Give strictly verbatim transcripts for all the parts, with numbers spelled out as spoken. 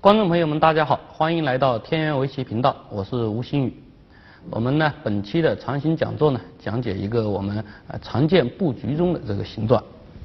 观众朋友们，大家好，欢迎来到天元围棋频道，我是吴新宇。我们呢本期的长形讲座呢，讲解一个我们呃常见布局中的这个形状。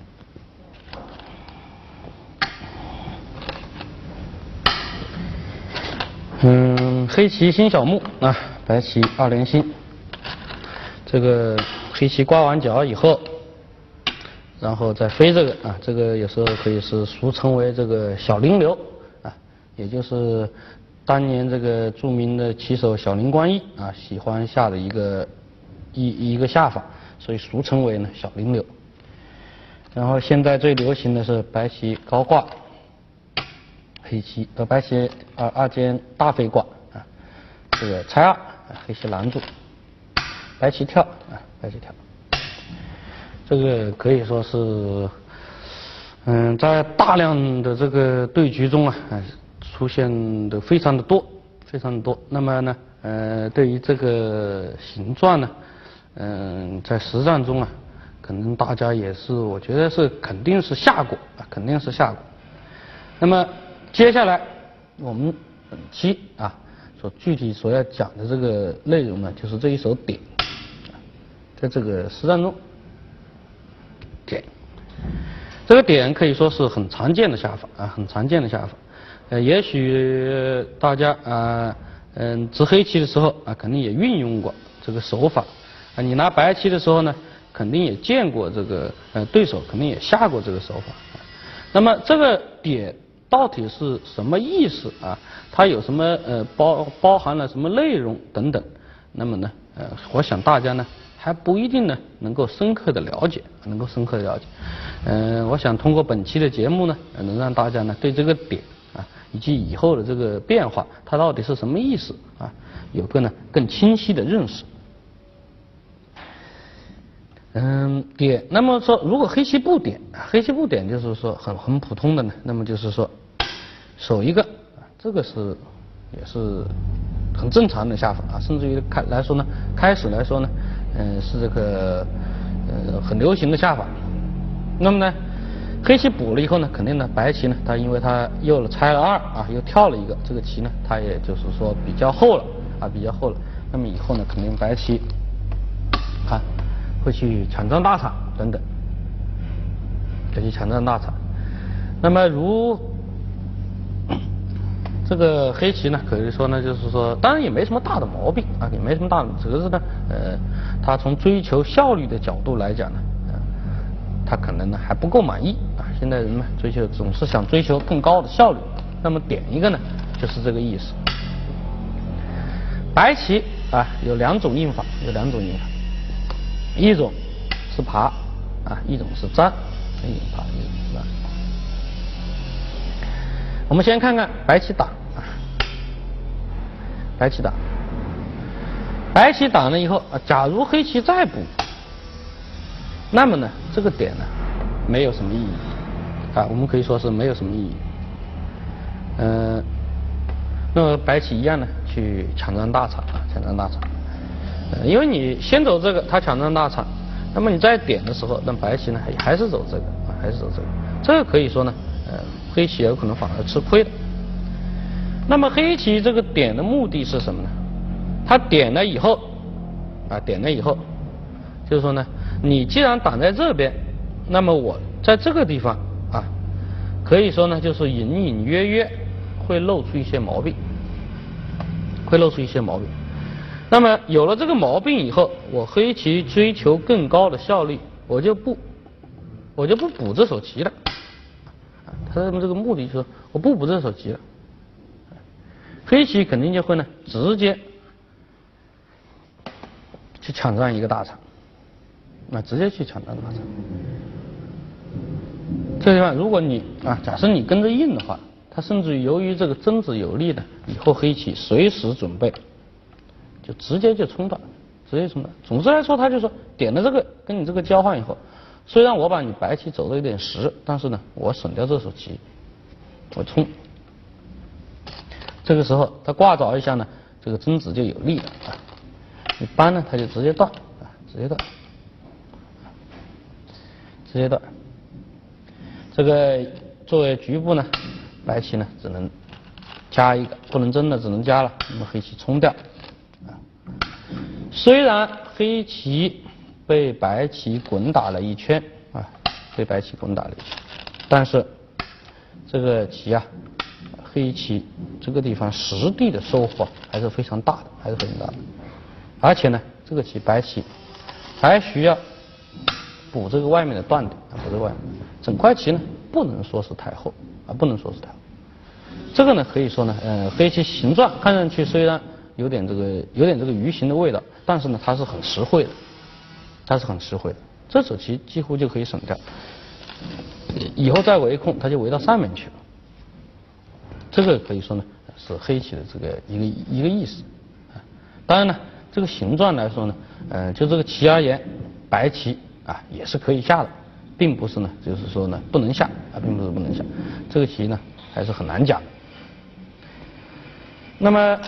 嗯，黑棋新小目啊，白棋二连星。这个黑棋刮完角以后，然后再飞这个啊，这个有时候可以是俗称为这个小灵流啊，也就是当年这个著名的棋手小林光一啊喜欢下的一个一一个下法，所以俗称为呢小灵流。然后现在最流行的是白棋高挂，黑棋呃白棋二二间大飞挂啊，这个拆二啊，黑棋拦住，白棋跳啊，白棋跳。这个可以说是，嗯，在大量的这个对局中啊，出现的非常的多，非常的多。那么呢，呃，对于这个形状呢，嗯，在实战中啊，可能大家也是，我觉得是肯定是下过啊，肯定是下过。那么接下来我们本期啊，所具体所要讲的这个内容呢，就是这一手点，在这个实战中。点，这个点可以说是很常见的下法啊，很常见的下法。呃，也许大家啊，嗯、呃，执黑棋的时候啊，肯定也运用过这个手法啊。你拿白棋的时候呢，肯定也见过这个呃对手肯定也下过这个手法。啊、那么这个点到底是什么意思啊？它有什么呃包包含了什么内容等等？那么呢，呃，我想大家呢。还不一定呢，能够深刻的了解，能够深刻的了解。嗯、呃，我想通过本期的节目呢，能让大家呢对这个点啊，以及以后的这个变化，它到底是什么意思啊，有个呢更清晰的认识。嗯，点。那么说，如果黑棋不点，黑棋不点就是说很很普通的呢，那么就是说守一个，这个是也是很正常的下法啊，甚至于开来说呢，开始来说呢。嗯，是这个呃很流行的下法。那么呢，黑棋补了以后呢，肯定呢白棋呢，它因为它又了拆了二啊，又跳了一个，这个棋呢，它也就是说比较厚了啊，比较厚了。那么以后呢，肯定白棋看会去抢占大场等等，会去抢占大场。那么如这个黑棋呢，可以说呢，就是说，当然也没什么大的毛病啊，也没什么大的，只是呢，呃，他从追求效率的角度来讲呢，呃，他可能呢还不够满意啊。现在人们追求总是想追求更高的效率，那么点一个呢，就是这个意思。白棋啊有两种应法，有两种应法，一种是爬啊，一种是粘，一种爬，一种是粘。我们先看看白棋打啊，白棋打，白棋打了以后啊，假如黑棋再补，那么呢，这个点呢，没有什么意义啊，我们可以说是没有什么意义。嗯、呃，那么白棋一样呢，去抢占大场啊，抢占大场。呃，因为你先走这个，他抢占大场，那么你再点的时候，那白棋呢还还是走这个啊，还是走这个，这个可以说呢。呃，黑棋有可能反而吃亏的。那么黑棋这个点的目的是什么呢？它点了以后，啊，点了以后，就是说呢，你既然挡在这边，那么我在这个地方啊，可以说呢，就是隐隐约约会露出一些毛病，会露出一些毛病。那么有了这个毛病以后，我黑棋追求更高的效率，我就不，我就不补这手棋了。他的这个目的就是我不补这手棋了，黑棋肯定就会呢直接去抢占一个大场，那直接去抢占大场。这地方如果你啊，假设你跟着应的话，它甚至于由于这个争执有力的，以后黑棋随时准备就直接就冲断，直接冲断。总之来说，他就说点了这个跟你这个交换以后。虽然我把你白棋走了一点实，但是呢，我省掉这手棋，我冲。这个时候他挂着一下呢，这个争执就有利了啊。一般呢，他就直接断啊，直接断，直接断。这个作为局部呢，白棋呢只能加一个，不能争了，只能加了。那么黑棋冲掉。啊，虽然黑棋被白棋滚打了一圈啊，被白棋滚打了一圈，但是这个棋啊，黑棋这个地方实地的收获还是非常大的，还是非常大的。而且呢，这个棋白棋还需要补这个外面的断点啊，补这个外面，整块棋呢不能说是太厚啊，不能说是太厚。这个呢可以说呢，呃，黑棋形状看上去虽然有点这个有点这个鱼形的味道，但是呢它是很实惠的，它是很实惠的。这手棋几乎就可以省掉，以后再围控它就围到上面去了。这个可以说呢是黑棋的这个一个一个意思。啊，当然呢这个形状来说呢，呃，就这个棋而言，白棋啊也是可以下的，并不是呢就是说呢不能下啊，并不是不能下，这个棋呢还是很难讲。那么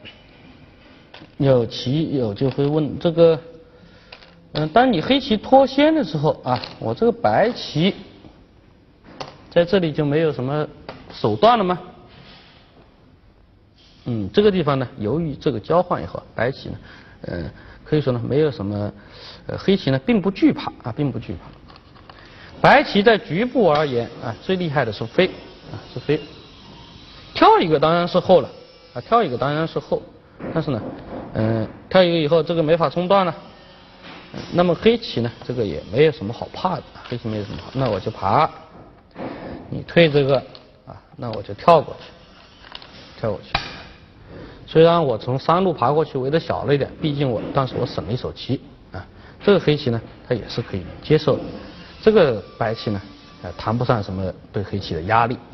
有棋友就会问这个，嗯、呃，当你黑棋脱先的时候啊，我这个白棋在这里就没有什么手段了吗？嗯，这个地方呢，由于这个交换以后，白棋呢，呃，可以说呢没有什么，呃，黑棋呢并不惧怕啊，并不惧怕。白棋在局部而言啊，最厉害的是飞啊，是飞。跳一个当然是厚了啊，跳一个当然是厚，但是呢，嗯、呃，跳一个以后这个没法冲断了，那么黑棋呢，这个也没有什么好怕的，黑棋没有什么好，那我就爬，你退这个啊，那我就跳过去，跳过去。虽然我从三路爬过去围得小了一点，毕竟我，但是我省了一手棋啊。这个黑棋呢，它也是可以接受的。这个白棋呢，呃，谈不上什么对黑棋的压力。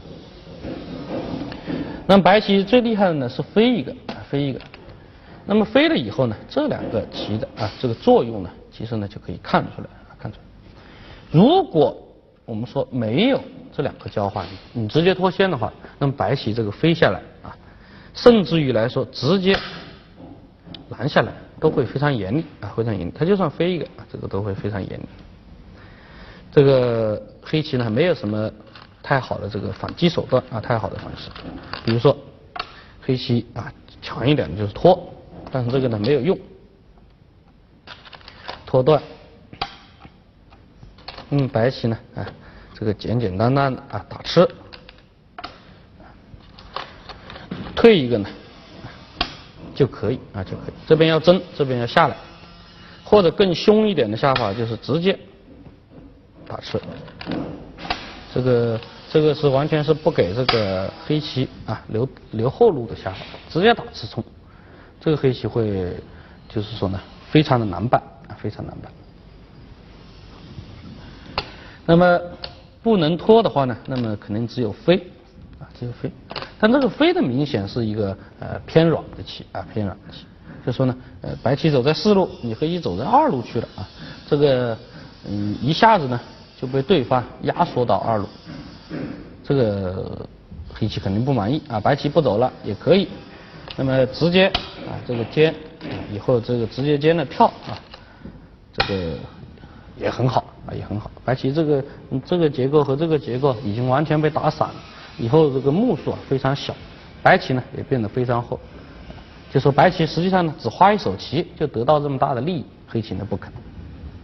那么白棋最厉害的呢是飞一个，啊，飞一个。那么飞了以后呢，这两个棋的啊这个作用呢，其实呢就可以看出来，看出来。如果我们说没有这两个交换，你直接脱先的话，那么白棋这个飞下来啊。甚至于来说，直接拦下来都会非常严厉啊，非常严厉。它就算飞一个啊，这个都会非常严厉。这个黑棋呢，没有什么太好的这个反击手段啊，太好的反击手段。比如说，黑棋啊强一点的就是拖，但是这个呢没有用，拖断。嗯，白棋呢啊，这个简简单单的啊打吃。退一个呢就可以啊，就可以。这边要争，这边要下来，或者更凶一点的下法就是直接打吃。这个这个是完全是不给这个黑棋啊留留后路的下法，直接打吃冲。这个黑棋会就是说呢，非常的难办啊，非常难办。那么不能拖的话呢，那么肯定只有飞啊，只有飞。但这个飞的明显是一个呃偏软的棋啊，偏软的棋。就说呢，呃，白棋走在四路，你黑棋走在二路去了啊，这个嗯一下子呢就被对方压缩到二路，这个黑棋肯定不满意啊，白棋不走了也可以，那么直接啊这个尖以后这个直接尖的跳啊，这个也很好啊，也很好。白棋这个这个结构和这个结构已经完全被打散了。以后这个目数啊非常小，白棋呢也变得非常厚，就说白棋实际上呢只花一手棋就得到这么大的利益，黑棋呢不可能。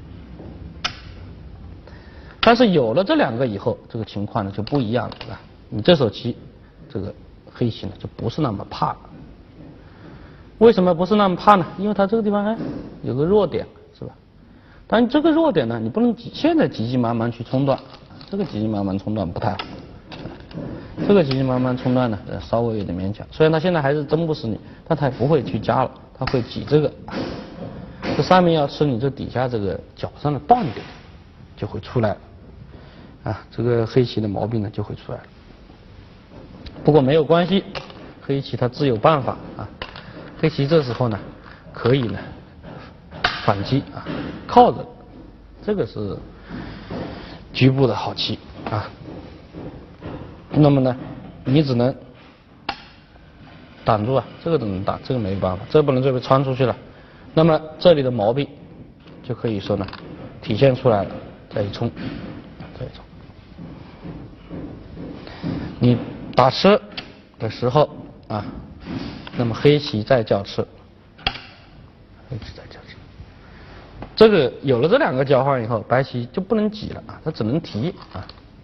但是有了这两个以后，这个情况呢就不一样了，是吧？你这手棋，这个黑棋呢就不是那么怕了。为什么不是那么怕呢？因为它这个地方哎有个弱点，是吧？但这个弱点呢，你不能现在急急忙忙去冲断，这个急急忙忙冲断不太好。这个急急忙忙冲断呢，呃，稍微有点勉强。虽然他现在还是争不死你，但他也不会去加了，他会挤这个。这上面要吃你这底下这个角上的断点，就会出来了。啊，这个黑棋的毛病呢就会出来了。不过没有关系，黑棋它自有办法啊。黑棋这时候呢，可以呢反击啊，靠着，这个是局部的好棋啊。那么呢，你只能挡住啊，这个只能挡，这个没办法，这不能这边穿出去了。那么这里的毛病就可以说呢体现出来了，再一冲，再一冲。你打吃的时候啊，那么黑棋再叫吃，黑棋再叫吃。这个有了这两个交换以后，白棋就不能挤了啊，它只能提啊。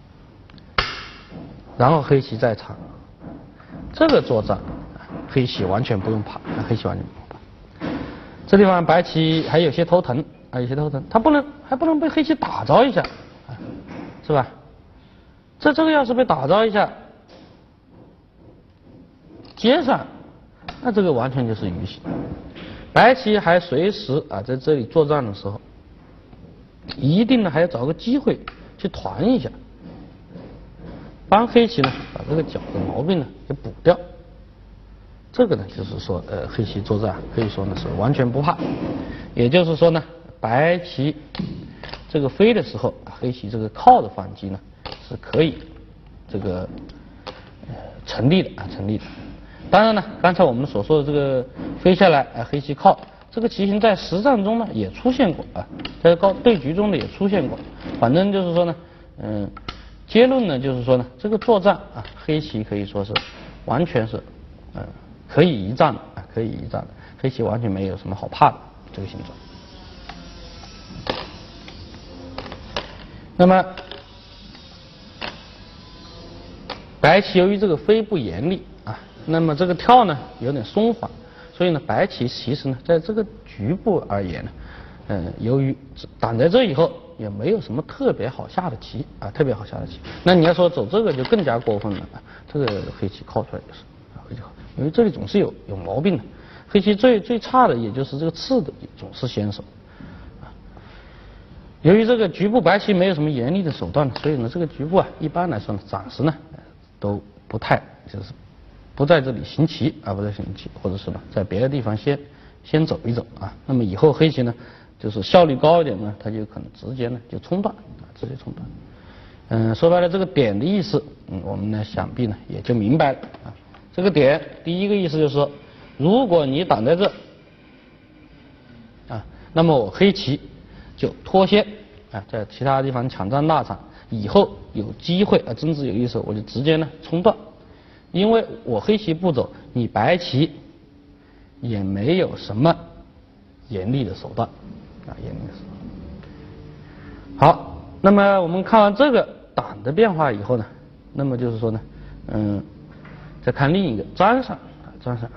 然后黑棋再长，这个作战，黑棋完全不用怕，黑棋完全不用怕。这地方白棋还有些头疼，还有些头疼，它不能还不能被黑棋打着一下，啊，是吧？这这个要是被打着一下，接上，那这个完全就是鱼形。白棋还随时啊在这里作战的时候，一定呢还要找个机会去团一下。帮黑棋呢把这个角的毛病呢给补掉，这个呢就是说呃黑棋作战可以说呢是完全不怕，也就是说呢白棋这个飞的时候，黑棋这个靠的反击呢是可以这个呃成立的啊成立的。当然呢，刚才我们所说的这个飞下来啊黑棋靠这个棋形在实战中呢也出现过啊，在高对局中呢也出现过，反正就是说呢嗯。结论呢，就是说呢，这个作战啊，黑棋可以说是完全是，呃，可以一战的啊，可以一战的，黑棋完全没有什么好怕的这个形状。那么，白棋由于这个飞不严厉啊，那么这个跳呢有点松缓，所以呢，白棋其实呢，在这个局部而言呢，嗯、呃，由于挡在这以后。也没有什么特别好下的棋啊，特别好下的棋。那你要说走这个就更加过分了啊，这个黑棋靠出来就是啊，黑棋靠，因为这里总是有有毛病的。黑棋最最差的也就是这个刺的总是先手啊。由于这个局部白棋没有什么严厉的手段，所以呢，这个局部啊，一般来说呢，暂时呢都不太就是不在这里行棋啊，不在行棋，或者是呢在别的地方先先走一走啊。那么以后黑棋呢。就是效率高一点呢，它就可能直接呢就冲断啊，直接冲断。嗯，说白了，这个点的意思，嗯，我们呢想必呢也就明白了啊。这个点第一个意思就是说，如果你挡在这啊，那么我黑棋就脱先啊，在其他地方抢占大场，以后有机会啊争执有意思，我就直接呢冲断，因为我黑棋不走，你白棋也没有什么严厉的手段。啊，严厉的手段。好，那么我们看完这个挡的变化以后呢，那么就是说呢，嗯，再看另一个粘上啊，粘上，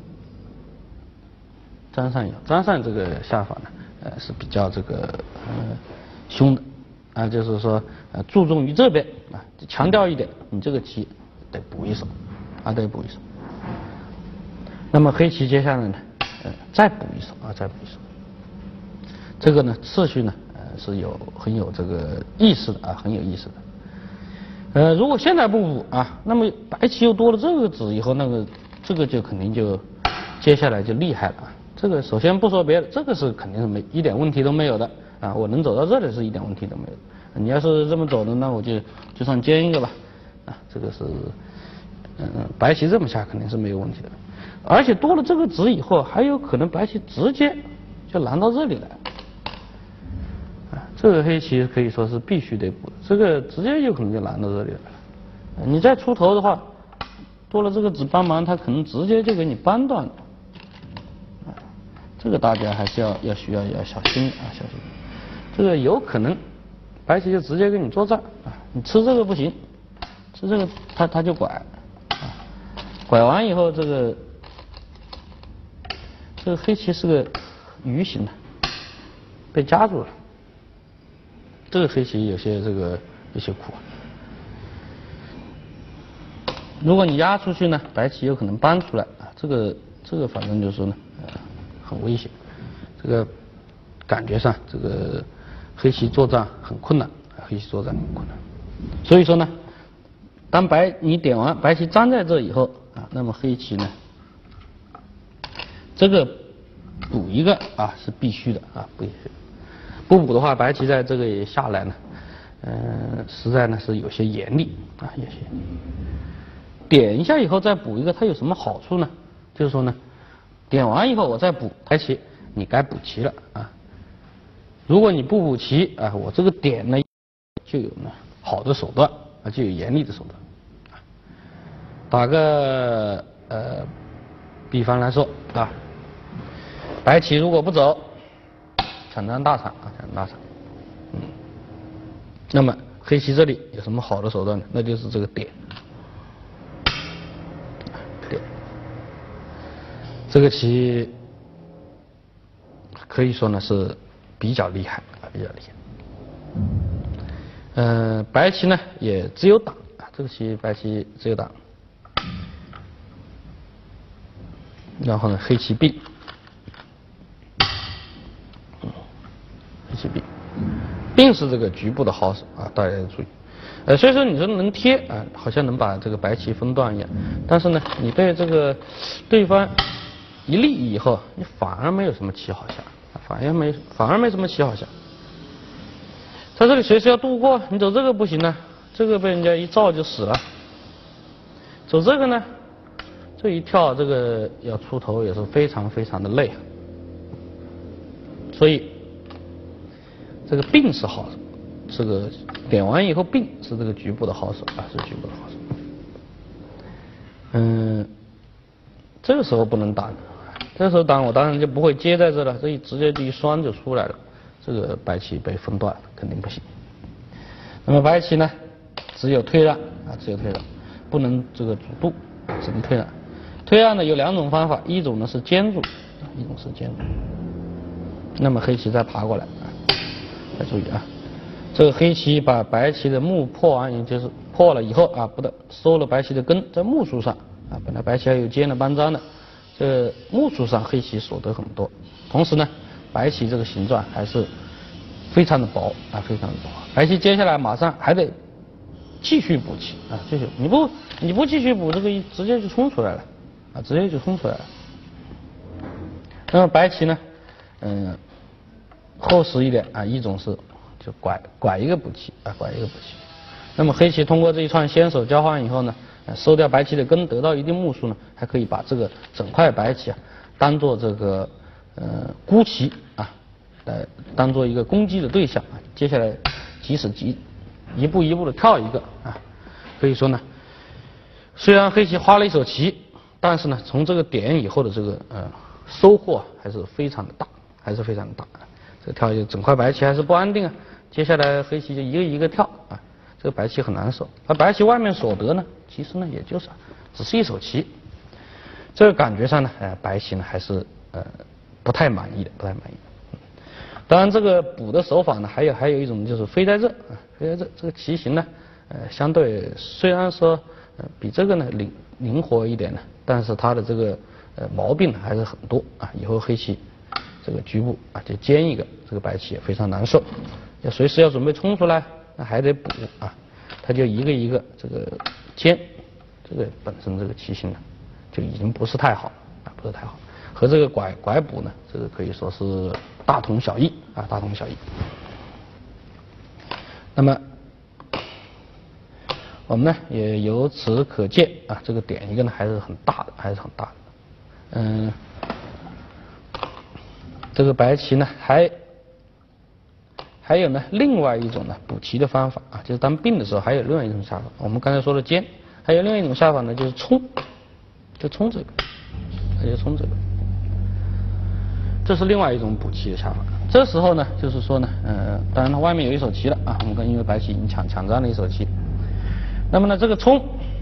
粘上以后，粘上这个下法呢，呃是比较这个呃凶的啊，就是说呃注重于这边啊，强调一点，你这个棋得补一手啊，得补一手。那么黑棋接下来呢，呃再补一手啊，再补一手。这个呢，次序呢，呃，是有很有这个意思的啊，很有意思的。呃，如果现在不补啊，那么白棋又多了这个子以后，那个这个就肯定就接下来就厉害了啊。这个首先不说别的，这个是肯定是没一点问题都没有的啊。我能走到这里是一点问题都没有。你要是这么走的，那我就就算尖一个吧啊。这个是嗯、呃，白棋这么下肯定是没有问题的。而且多了这个子以后，还有可能白棋直接就拦到这里来。这个黑棋可以说是必须得补的，这个直接有可能就拦到这里来了。你再出头的话，多了这个子帮忙，他可能直接就给你扳断了。这个大家还是要要需要要小心啊，小心。这个有可能白棋就直接跟你作战啊，你吃这个不行，吃这个他他就拐啊，拐完以后这个这个黑棋是个鱼形的，被夹住了。这个黑棋有些这个有些苦，如果你压出去呢，白棋有可能扳出来啊，这个这个反正就是说呢，呃，很危险，这个感觉上这个黑棋作战很困难，黑棋作战很困难，所以说呢，当白你点完白棋粘在这以后啊，那么黑棋呢，这个补一个啊是必须的啊，必须的。不补的话，白棋在这个也下来呢，嗯、呃，实在呢是有些严厉啊，有些点一下以后再补一个，它有什么好处呢？就是说呢，点完以后我再补白棋，你该补棋了啊。如果你不补棋啊，我这个点呢就有呢好的手段啊，就有严厉的手段。打个呃，比方来说啊，白棋如果不走，抢占大场啊，抢占大场，嗯，那么黑棋这里有什么好的手段呢？那就是这个点，点，这个棋可以说呢是比较厉害啊，比较厉害。嗯、呃，白棋呢也只有挡啊，这个棋白棋只有挡，然后呢黑棋并，黑棋并，并是这个局部的好手啊，大家要注意。呃，所以说你说能贴啊，好像能把这个白棋分段一样，但是呢，你对这个对方一立以后，你反而没有什么棋好下，反而没反而没什么棋好下。在这里随时要渡过，你走这个不行呢，这个被人家一照就死了。走这个呢，这一跳这个要出头也是非常非常的累，所以这个并是好手，这个点完以后并是这个局部的好手啊，是局部的好手。嗯，这个时候不能挡，这个时候挡我当然就不会接在这了，这一直接就一双就出来了。这个白棋被分段了，肯定不行。那么白棋呢，只有退让啊，只有退让，不能这个主渡，只能退让。退让呢有两种方法，一种呢是坚住，一种是坚住。那么黑棋再爬过来啊，要注意啊，这个黑棋把白棋的目破完，也就是破了以后啊，不得收了白棋的根，在目数上啊，本来白棋还有尖的搬粘的，这目数上黑棋所得很多，同时呢。白棋这个形状还是非常的薄啊，非常的薄。白棋接下来马上还得继续补棋啊，继续你不你不继续补，这个一直接就冲出来了啊，直接就冲出来了。那么白棋呢，嗯，厚实一点啊，一种是就拐拐一个补棋啊，拐一个补棋。那么黑棋通过这一串先手交换以后呢，收掉白棋的根，得到一定目数呢，还可以把这个整块白棋啊当做这个。呃，孤棋啊，来当做一个攻击的对象啊。接下来，即使急一步一步的跳一个啊，可以说呢，虽然黑棋花了一手棋，但是呢，从这个点以后的这个呃收获还是非常的大，还是非常的大。这个跳一整块白棋还是不安定啊。接下来黑棋就一个一个跳啊，这个白棋很难受。而白棋外面所得呢，其实呢也就是只是一手棋，这个感觉上呢，呃，白棋呢还是呃。不太满意的，不太满意的。当然，这个补的手法呢，还有还有一种就是飞在这啊，飞在这这个棋形呢，呃，相对虽然说呃比这个呢灵灵活一点呢，但是它的这个呃毛病还是很多啊。以后黑棋这个局部啊就尖一个，这个白棋也非常难受，要随时要准备冲出来，那还得补啊，它就一个一个这个尖，这个本身这个棋形呢就已经不是太好啊，不是太好。和这个拐拐补呢，这个可以说是大同小异啊，大同小异。那么我们呢也由此可见啊，这个点一个呢还是很大的，还是很大的。嗯，这个白棋呢还还有呢另外一种呢补棋的方法啊，就是当并的时候还有另外一种下法。我们刚才说的尖，还有另外一种下法呢，就是冲，就冲这个，就冲这个。这是另外一种补棋的下法。这时候呢，就是说呢，呃，当然它外面有一手棋了啊，我们跟因为白棋已经抢抢占了一手棋。那么呢，这个冲，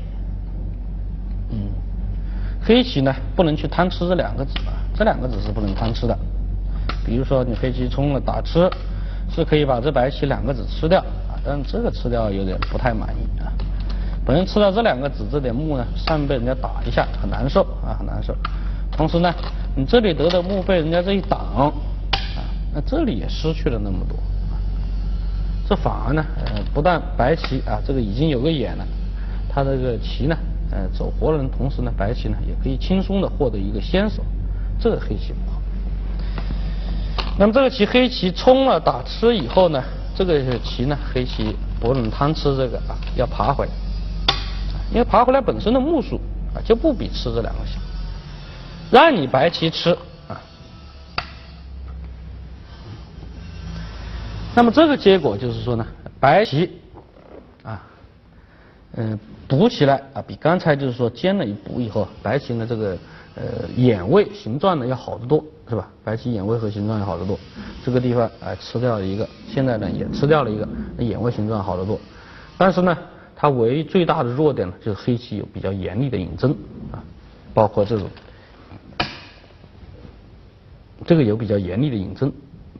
嗯，黑棋呢不能去贪吃这两个子啊，这两个子是不能贪吃的。比如说你黑棋冲了打吃，是可以把这白棋两个子吃掉啊，但这个吃掉有点不太满意啊。本人吃到这两个子这点目呢，上面被人家打一下，很难受啊，很难受。同时呢，你这里得的目被人家这一挡，啊，那这里也失去了那么多，这反而呢，呃，不但白棋啊，这个已经有个眼了，它这个棋呢，呃，走活人，同时呢，白棋呢也可以轻松的获得一个先手，这个黑棋不好。那么这个棋黑棋冲了打吃以后呢，这个棋呢，黑棋不能贪吃这个啊，要爬回来，因为爬回来本身的目数啊就不比吃这两个小。让你白棋吃啊，那么这个结果就是说呢，白棋啊， 嗯，补起来啊，比刚才就是说尖了一补以后，白棋呢这个呃眼位形状呢要好得多，是吧？白棋眼位和形状要好得多。这个地方啊、呃、吃掉了一个，现在呢也吃掉了一个，那眼位形状好得多。但是呢，它唯一最大的弱点呢就是黑棋有比较严厉的引针啊，包括这种，这个有比较严厉的引针。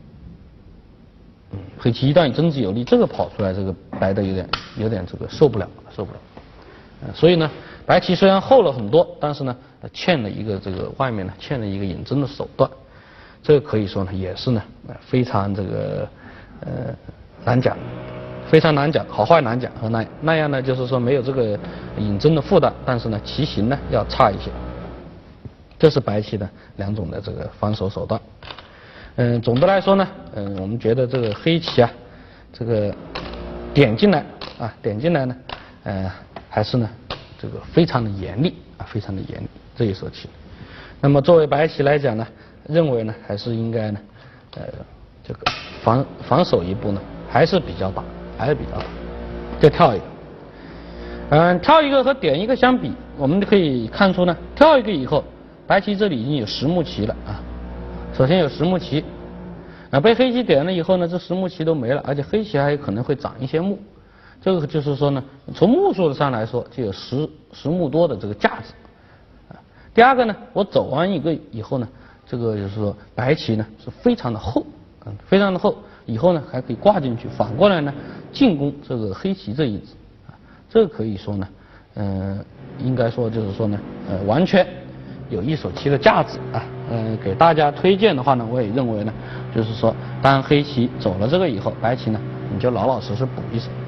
嗯，黑棋一旦针子有力，这个跑出来，这个白的有点有点这个受不了，受不了。呃，所以呢，白棋虽然厚了很多，但是呢，欠了一个这个外面呢欠了一个引针的手段，这个可以说呢也是呢非常这个呃难讲，非常难讲，好坏难讲。和那那样呢，就是说没有这个引针的负担，但是呢棋形呢要差一些。这是白棋的两种的这个防守手段。嗯，总的来说呢，嗯，我们觉得这个黑棋啊，这个点进来啊，点进来呢，呃，还是呢，这个非常的严厉啊，非常的严厉这一手棋。那么作为白棋来讲呢，认为呢，还是应该呢，呃，这个防防守一步呢，还是比较大，还是比较大，就跳一个。嗯，跳一个和点一个相比，我们可以看出呢，跳一个以后，白棋这里已经有十目棋了啊。首先有十目棋，啊，被黑棋点了以后呢，这十目棋都没了，而且黑棋还有可能会长一些目，这个就是说呢，从目数上来说就有十十目多的这个价值。啊，第二个呢，我走完一个以后呢，这个就是说白棋呢是非常的厚，嗯，非常的厚，以后呢还可以挂进去，反过来呢进攻这个黑棋这一子，啊，这个可以说呢，嗯、呃，应该说就是说呢，呃，完全有一手棋的价值啊。呃，给大家推荐的话呢，我也认为呢，就是说，当黑棋走了这个以后，白棋呢，你就老老实实补一手。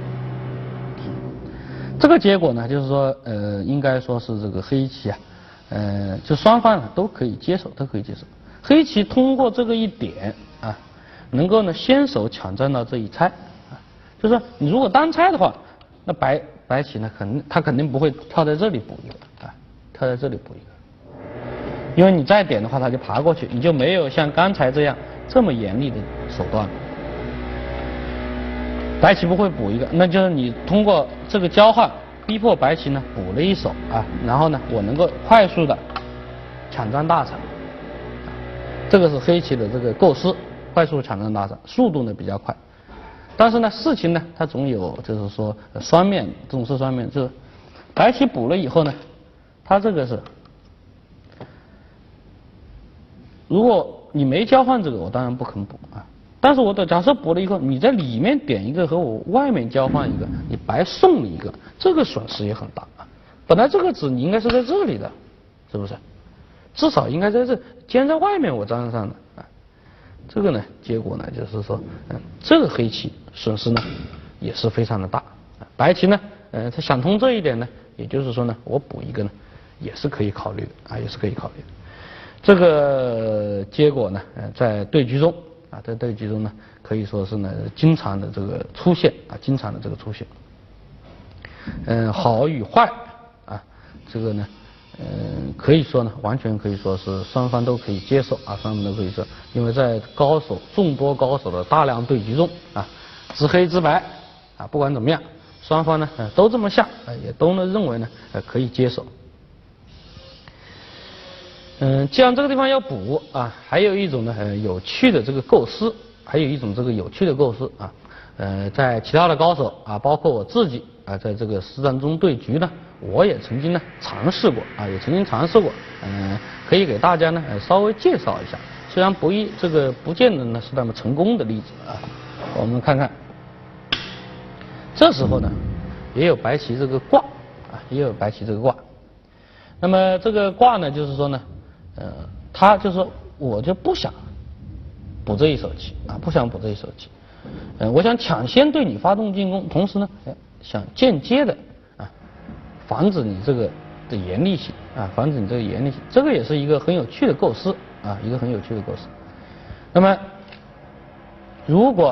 这个结果呢，就是说，呃，应该说是这个黑棋啊，呃，就双方呢都可以接受，都可以接受。黑棋通过这个一点啊，能够呢先手抢占到这一拆啊，就是说，你如果单拆的话，那白白棋呢，肯定他肯定不会跳在这里补一个啊，跳在这里补一个。因为你再点的话，它就爬过去，你就没有像刚才这样这么严厉的手段了。白棋不会补一个，那就是你通过这个交换，逼迫白棋呢补了一手啊，然后呢，我能够快速的抢占大场，这个是黑棋的这个构思，快速抢占大场，速度呢比较快。但是呢，事情呢，它总有就是说双面，总是双面，就是白棋补了以后呢，它这个是。如果你没交换这个，我当然不肯补啊。但是我的假设补了以后，你在里面点一个和我外面交换一个，你白送了一个，这个损失也很大啊。本来这个子你应该是在这里的，是不是？至少应该在这，尖在外面我粘上的啊。这个呢，结果呢就是说，嗯，这个黑棋损失呢也是非常的大。白棋呢，呃，他想通这一点呢，也就是说呢，我补一个呢，也是可以考虑的啊，也是可以考虑的。这个结果呢，呃，在对局中啊，在对局中呢，可以说是呢，经常的这个出现啊，经常的这个出现。嗯、呃，好与坏啊，这个呢，嗯、呃，可以说呢，完全可以说是双方都可以接受啊，双方都可以说，因为在高手众多高手的大量对局中啊，知黑知白啊，不管怎么样，双方呢，呃，都这么下，呃，也都呢认为呢，呃，可以接受。嗯，既然这个地方要补啊，还有一种呢，呃，有趣的这个构思，还有一种这个有趣的构思啊，呃，在其他的高手啊，包括我自己啊，在这个实战中对局呢，我也曾经呢尝试过啊，也曾经尝试过，嗯、呃，可以给大家呢、呃、稍微介绍一下，虽然不一这个不见得呢是那么成功的例子啊，我们看看，这时候呢，也有白棋这个挂啊，也有白棋这个挂，那么这个挂呢，就是说呢。呃，他就说，我就不想补这一手棋啊，不想补这一手棋。呃，我想抢先对你发动进攻，同时呢，哎，想间接的啊，防止你这个的严厉性啊，防止你这个严厉性，这个也是一个很有趣的构思啊，一个很有趣的构思。那么，如果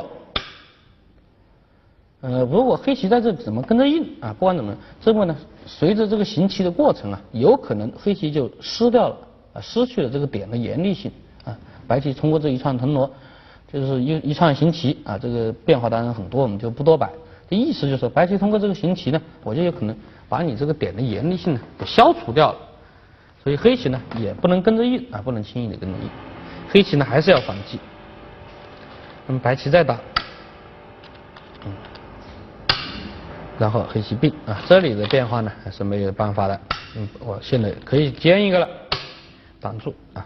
呃，如果黑棋在这怎么跟着硬啊，不管怎么，这个呢，随着这个行棋的过程啊，有可能黑棋就失掉了。失去了这个点的严厉性啊，白棋通过这一串腾挪，就是一一串行棋啊，这个变化当然很多，我们就不多摆。 意思就是说，白棋通过这个行棋呢，我就有可能把你这个点的严厉性呢给消除掉了。所以黑棋呢也不能跟着应啊，不能轻易的跟着应。黑棋呢还是要反击。那么白棋再打，嗯，然后黑棋并啊，这里的变化呢还是没有办法的。嗯，我现在可以尖一个了，挡住啊。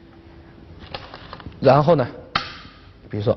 然后呢，比如说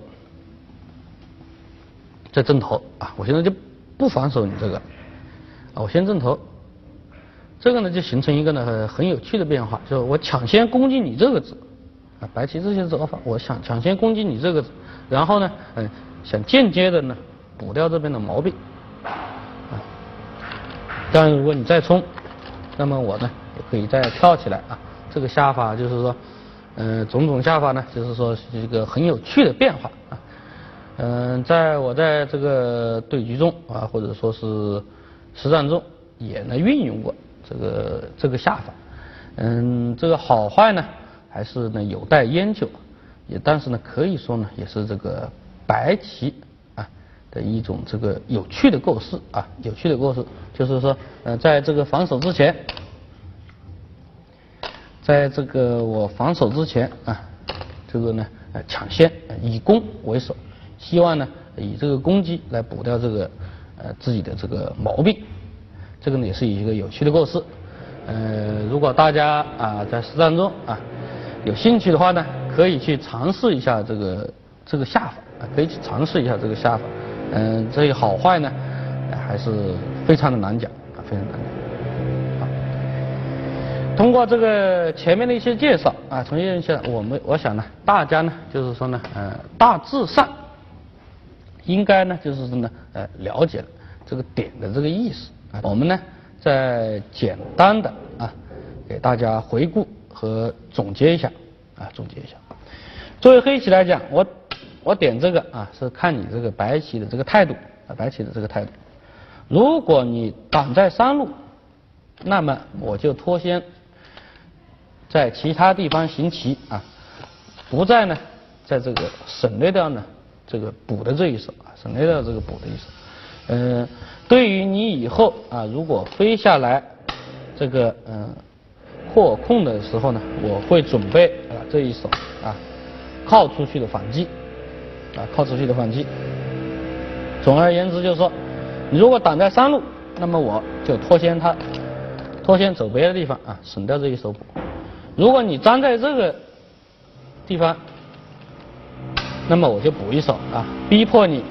这正头啊，我现在就不防守你这个啊，我先正头，这个呢就形成一个呢很有趣的变化，就是我抢先攻击你这个子啊，白棋这些走法，我想抢先攻击你这个子，然后呢，嗯，想间接的呢补掉这边的毛病啊。当然，如果你再冲，那么我呢也可以再跳起来啊。这个下法就是说，嗯、呃，种种下法呢，就是说是一个很有趣的变化啊。嗯、呃，在我在这个对局中啊，或者说是实战中，也呢运用过这个这个下法。嗯，这个好坏呢，还是呢有待研究。也但是呢，可以说呢，也是这个白棋啊的一种这个有趣的构思啊，有趣的构思，就是说，呃，在这个防守之前，在这个我防守之前啊，这个呢，呃，抢先以攻为守。希望呢以这个攻击来补掉这个呃自己的这个毛病，这个呢也是一个有趣的构思。呃，如果大家啊在实战中啊有兴趣的话呢，可以去尝试一下这个这个下法啊，可以去尝试一下这个下法。嗯、呃，这个好坏呢还是非常的难讲啊，非常难讲。啊，通过这个前面的一些介绍啊，从一些我们我想呢，大家呢就是说呢，呃，大致上。应该呢，就是说呢，呃，了解了这个点的这个意思啊。我们呢，再简单的啊，给大家回顾和总结一下啊，总结一下。作为黑棋来讲，我我点这个啊，是看你这个白棋的这个态度啊，白棋的这个态度。如果你挡在三路，那么我就脱先在其他地方行棋啊，不再呢，在这个省略掉呢。这个补的这一手啊，省略掉这个补的一手。嗯、呃，对于你以后啊，如果飞下来这个嗯、呃、扩空的时候呢，我会准备啊这一手啊靠出去的反击啊靠出去的反击。总而言之就是说，你如果挡在三路，那么我就脱先它，脱先走别的地方啊，省掉这一手补。如果你粘在这个地方，那么我就补一手啊，逼迫你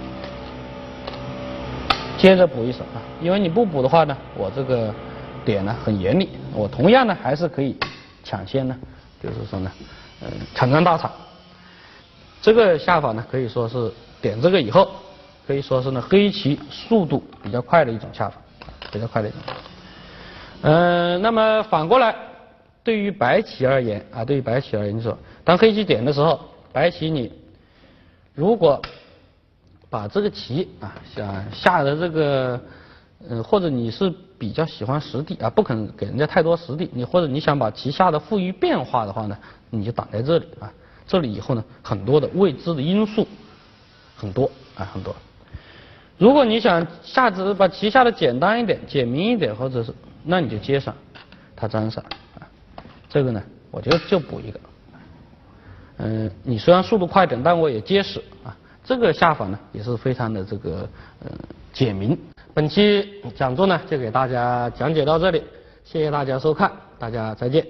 接着补一手啊，因为你不补的话呢，我这个点呢很严厉，我同样呢还是可以抢先呢，就是说呢，嗯，抢占大场。这个下法呢可以说是点这个以后，可以说是呢黑棋速度比较快的一种下法，比较快的一种。嗯、呃，那么反过来，对于白棋而言啊，对于白棋而言，就说当黑棋点的时候，白棋你如果把这个棋啊想下的这个，嗯、呃，或者你是比较喜欢实地啊，不肯给人家太多实地，你或者你想把棋下的富于变化的话呢，你就挡在这里啊，这里以后呢很多的未知的因素很多啊很多。如果你想下子把棋下的简单一点、简明一点，或者是那你就接上，它粘上啊，这个呢我就就补一个。嗯、呃，你虽然速度快点，但我也结实啊。这个下法呢也是非常的这个呃简明。本期讲座呢就给大家讲解到这里，谢谢大家收看，大家再见。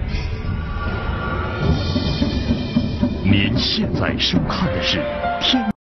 您现在收看的是天。